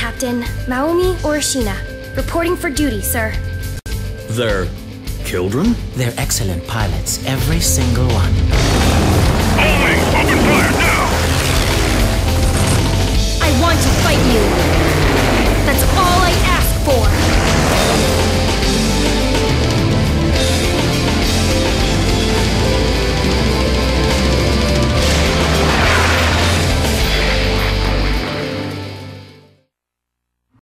Captain. Maomi Orishina. Reporting for duty, sir. They're children? They're excellent pilots, every single one. Holding! Open fire now! I want to fight you. That's all I ask for.